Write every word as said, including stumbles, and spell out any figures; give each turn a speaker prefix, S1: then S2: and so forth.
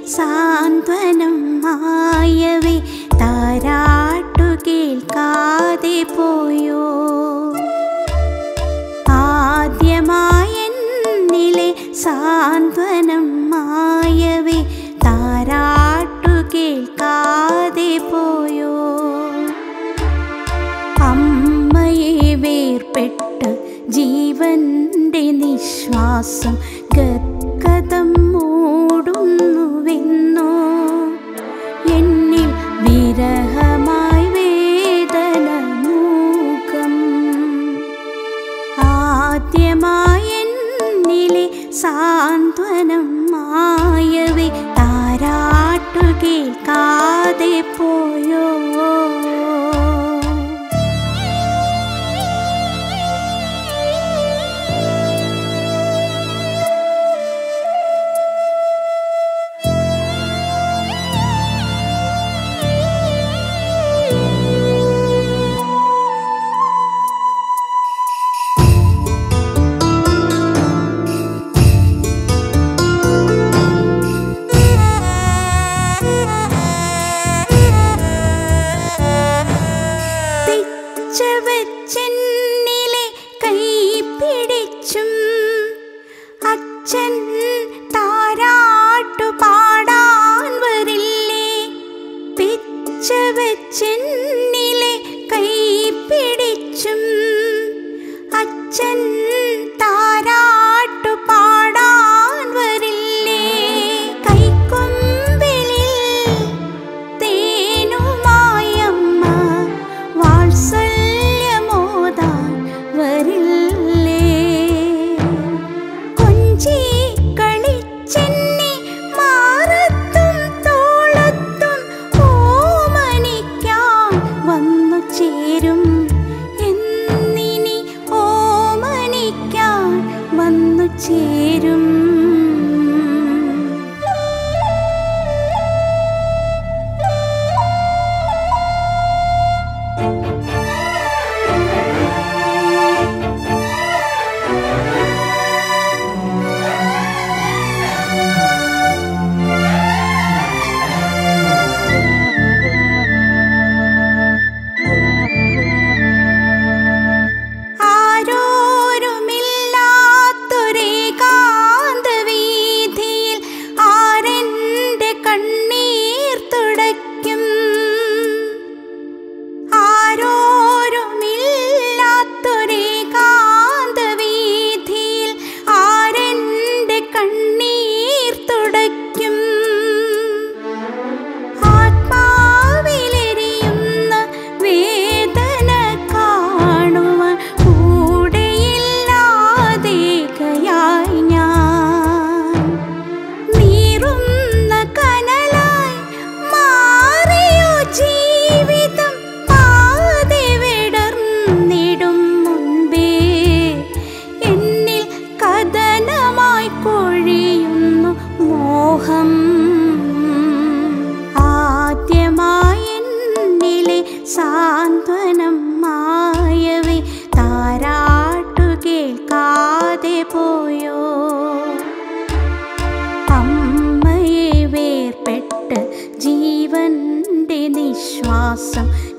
S1: സാന്ത്വനം മായവേ താരാട്ടു കേൾക്കാതെ പോയോ. ആദ്യമായെന്നിലെ സാന്ത്വനം മായവേ താരാട്ടു കേൾക്കാതെ പോയോ. അമ്മയെ വേർപെട്ട് ജീവന്റെ നിശ്വാസം ഗദ്ഗതം മൂടുന്നുവെന്നോ. എന്നിൽ വിരഹമായി വേദന മൂകം. ആദ്യമായെന്നിലെ സാന്ത്വനം മായവേ താരാട്ടു കേൾക്കാതെ പോയോ. ചെന്നിലെ കൈ പിടിച്ചും അച്ഛൻ താരാട്ടു പാടാൻ വരില്ലേ. പിച്ച വെച്ചെന്നിലെ കൈ പിടിച്ചും അച്ഛൻ താരാട്ടു പാടാൻ വരില്ലേ. കൈക്കൊമ്പിലിൽ തേനുമായി അമ്മ വാത്സല്യമോദാൻ വരില്ലേ. കൊഞ്ചി കളിച്ചെന്നെ മാറത്തും തോളത്തും ഓമനിക്കാൻ വന്നു ചേരും. എന്നിനി ഓമനിക്കാൻ വന്നു ചേരും. ആദ്യമായെന്നിലെ സാന്ത്വനം മായവേ താരാട്ടു കേൾക്കാതെ പോയോ. അമ്മയെ വേർപെട്ട് ജീവന്റെ നിശ്വാസം